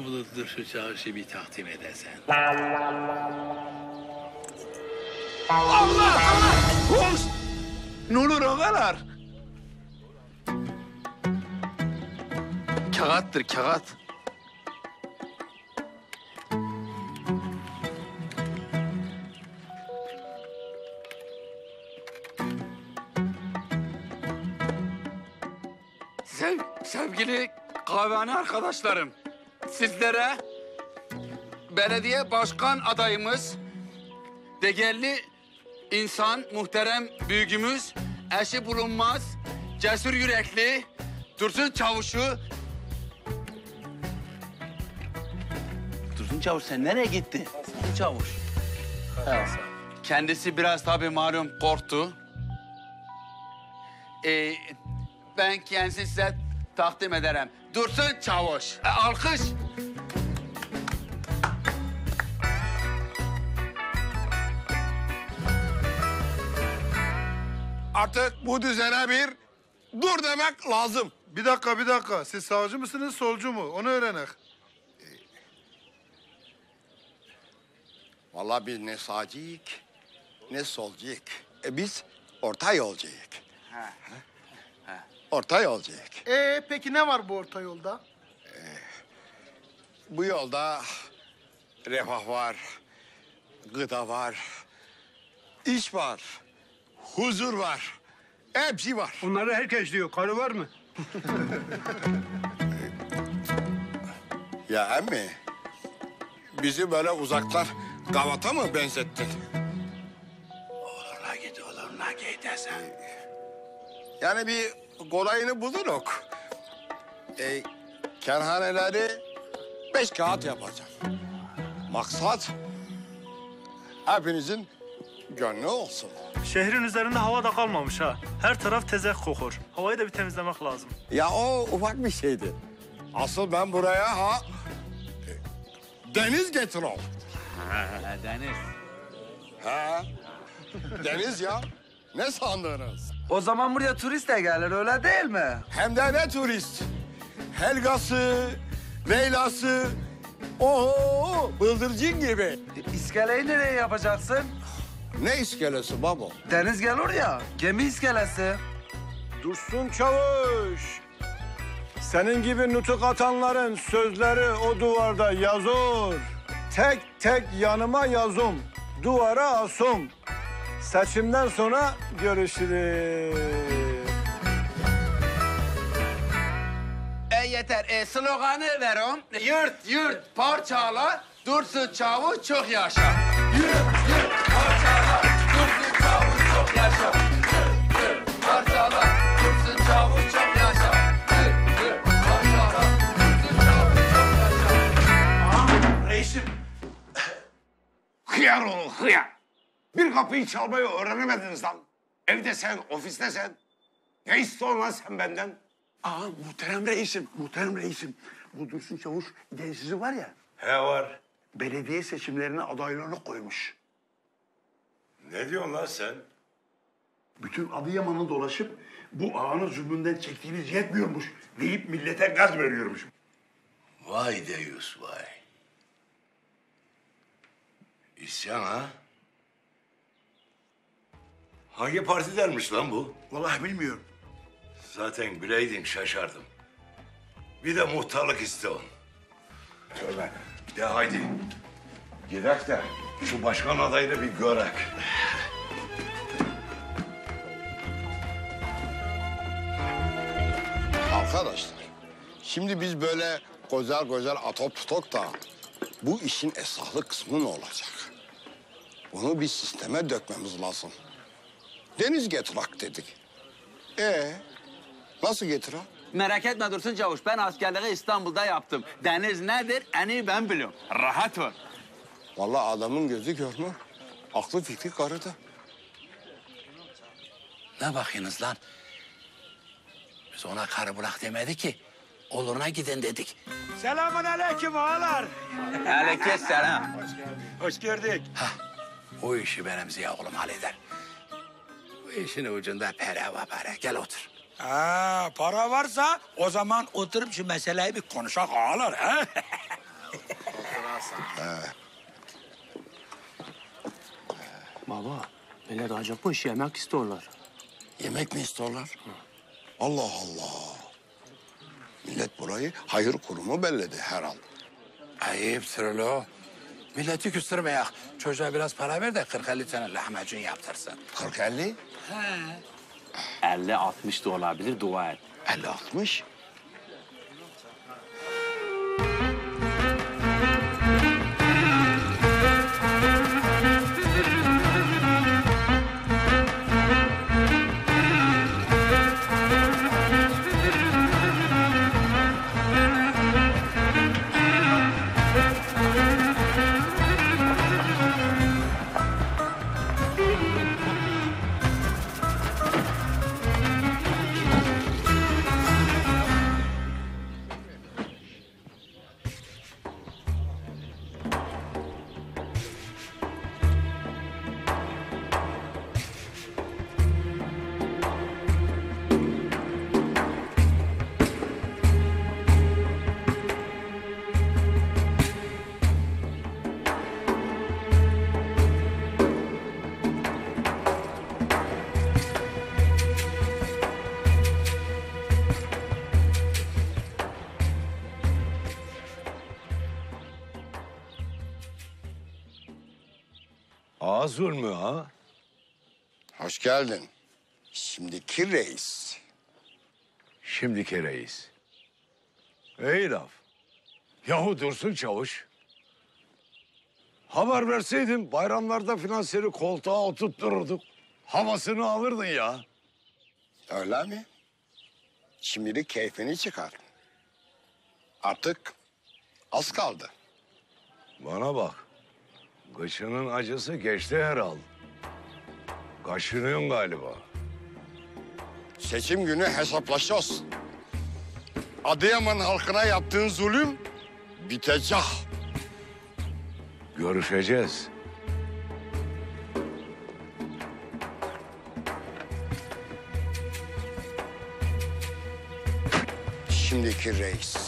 bulup şu çarşı bir takdim edesen. Allah! Hoş! Ne olur ağalar? Kağıttır, kağıt. Sevgili kahvehane arkadaşlarım, sizlere belediye başkan adayımız, değerli insan, muhterem büyüğümüz, eşi bulunmaz, cesur yürekli, Dursun Çavuş'u... Dursun Çavuş sen nereye gitti? Dursun Çavuş. Kendisi biraz tabii malum korktu. Ben kendisini size takdim ederim. Dursun Çavuş. Alkış. Artık bu düzene bir dur demek lazım. Bir dakika. Siz sağcı mısınız, solcu mu? Onu öğrenek. Vallahi biz ne sağcıyık, ne solcuyuk. Biz orta yolcuyuk. Orta yolcuyuk. Peki ne var bu orta yolda? Bu yolda refah var, gıda var, iş var, huzur var. Hepsi var. Bunları herkes diyor. Karı var mı? Ya emmi, bizi böyle uzaktan gavata mı benzettin? Oluruna git desen. Yani bir kolayını buluruk. Kerhaneleri 5 kağıt yapacağım. Maksat hepinizin gönlü olsun. Şehrin üzerinde hava da kalmamış ha. Her taraf tezek kokor. Havayı da bir temizlemek lazım. Ya o ufak bir şeydi. Asıl ben buraya deniz getiriyorum. Deniz. Ha? Deniz ya. Ne sandınız? O zaman buraya turist de gelir öyle değil mi? Hem de ne turist. Helgası, Leyla'sı, oho bıldırcın gibi. İskeleyi nereye yapacaksın? Ne iskelesi baba? Deniz gelir ya, gemi iskelesi. Dursun Çavuş. Senin gibi nutuk atanların sözleri o duvarda yazır. Tek tek yanıma yazım. Duvara asım. Seçimden sonra görüşürüz. Yeter. Sloganı verim. Yırt, parçala, Dursun Çavuş çok yaşa. Yırt, parçala, Dursun Çavuş çok yaşa. Yırt, parçala, Dursun Çavuş çok yaşa. Yırt, parçala, Dursun Çavuş çok yaşa. Reisim. Hıyar olun, hıyar. Bir kapıyı çalmayı öğrenemediniz lan. Evde sen, ofiste sen. Ne istiyorsun lan sen benden? Muhterem reisim. Bu Dursun Çavuş gençsizi var ya, He var. belediye seçimlerine adaylarını koymuş. Ne diyorsun lan sen? Bütün Adıyaman'ı dolaşıp bu ağanın zulmünden çektiğiniz yetmiyormuş deyip millete gaz veriyormuş. Vay deyus vay. İsyan ha? Hangi partidenmiş lan bu? Vallahi bilmiyorum. Zaten bileydin şaşardım. Bir de muhtarlık istiyorsun. Tövbe. De haydi. Gidek de şu başkan adayını bir görek. Arkadaşlar, şimdi biz böyle güzel atop tutok da bu işin esaslı kısmı ne olacak? Bunu bir sisteme dökmemiz lazım. Deniz getirak dedik. Nasıl getirak? Merak etme Dursun Çavuş, ben askerliği İstanbul'da yaptım. Deniz nedir? En iyi ben biliyorum. Rahat ol. Vallahi adamın gözü görmüyor. Aklı fikri karıda. Ne bakıyorsunuz lan? Biz ona karı bırak demedi ki. Oluruna gidin dedik. Selamun aleyküm ağalar. Aleykümselam. Hoş gördük. O işi benim Ziya oğlum halleder. Bu işin ucunda para var para. Gel otur. Para varsa o zaman oturup şu meseleyi bir konuşak ağalar. Baba, millet acıkmış yemek istiyorlar. Yemek mi istiyorlar? Allah Allah. Millet burayı hayır kurumu belledi herhal. Ayıptır lo. Milleti küstürmeyek. Çocuğa biraz para ver de 40-50 tane lahmacun yaptırsın. 40-50? 50-60 da olabilir, dua et. 50-60? Ağa zulmü ha? Hoş geldin. Şimdiki reis. Şimdiki reis. İyi laf. Yahu Dursun Çavuş. Haber verseydin bayramlarda filan seni koltuğa oturttururduk. Havasını alırdın ya. Öyle mi? Şimdilik keyfini çıkar. Artık az kaldı. Bana bak. Kışının acısı geçti herhal. Kaşınıyorsun galiba. Seçim günü hesaplaşacağız. Adıyaman halkına yaptığın zulüm bitecek. Görüşeceğiz. Şimdiki reis.